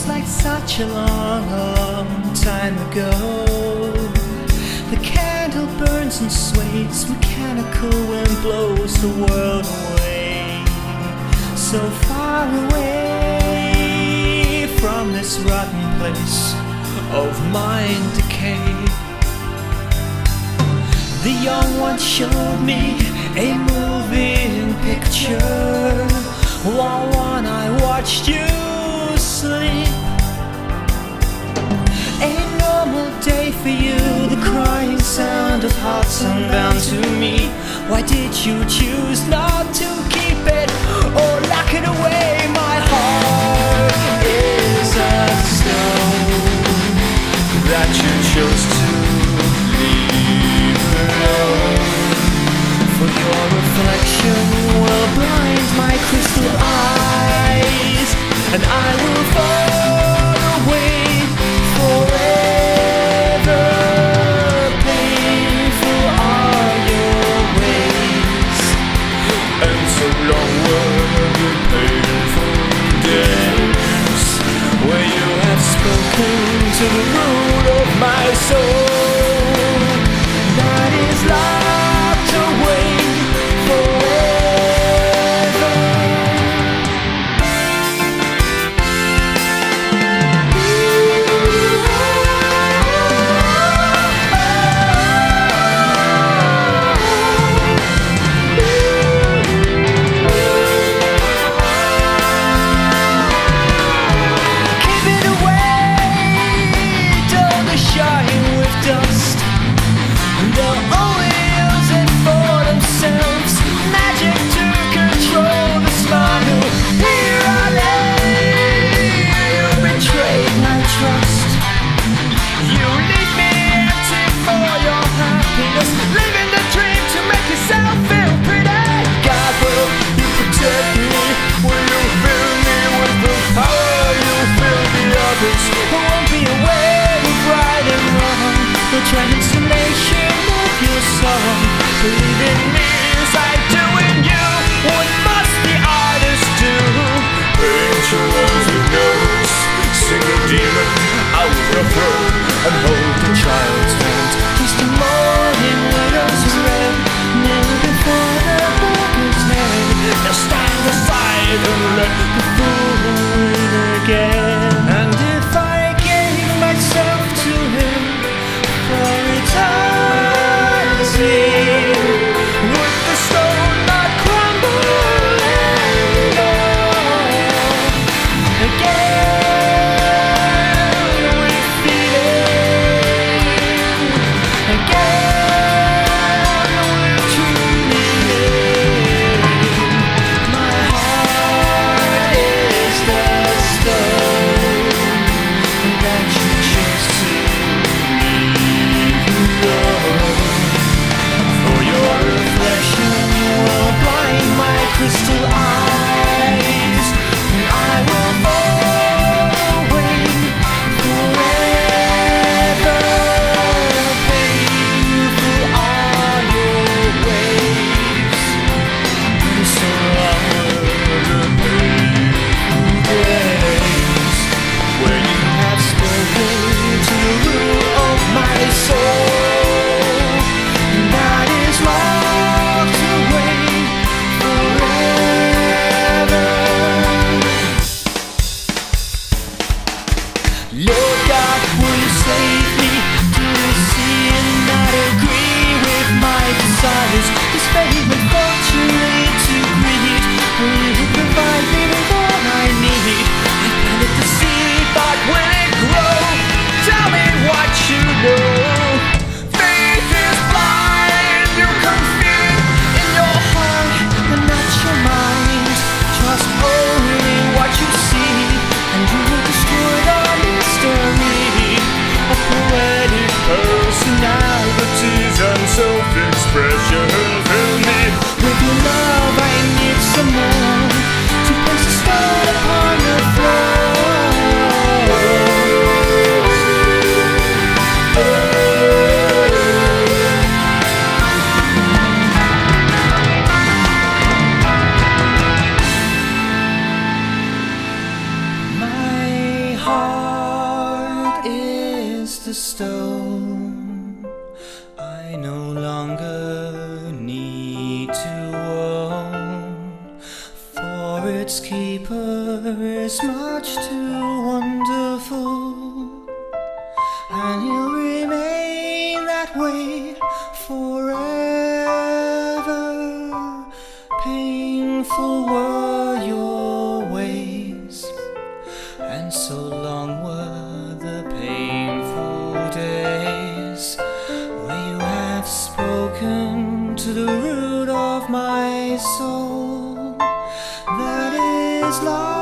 Seems like such a long, long time ago. The candle burns and sways, mechanical wind blows the world away. So far away from this rotten place of mind decay. The young one showed me a moving picture, while one I watched you sleep. A normal day for you, the crying sound of hearts unbound to me. Why did you choose not to keep it or lock it away? My heart is a stone that you chose to leave alone. For your reflection will blind my crystal eyes, and I will fall away forever. Painful are your ways, and so long were the painful days where you have spoken to the root of my soul that is locked away forever. Keep it away, don't shine with dust. They'll only use it for themselves. Magic to control the smile. Here I lay, you betrayed my trust. You leave me empty for your happiness, living the dream to make yourself feel pretty. God, will you protect me? Will you fill me with the power you fill the others? I won't be aware of right and wrong, the transformation of your song. Believe in me as I do in you. What must the artist do? Paint your walls with notes, sing a demon out your throat, and hold the child's hand. Just a morning widow's red, never before the burger's head. Now stand aside and let the fool win again. And if I gave myself to him for eternity, would the stone not crumble and fall again with feeling? secret's keeper is much too wonderful, and he'll remain that way forever. Painful were your ways, and so long were the painful days, where you have spoken to the root of my soul. That is love.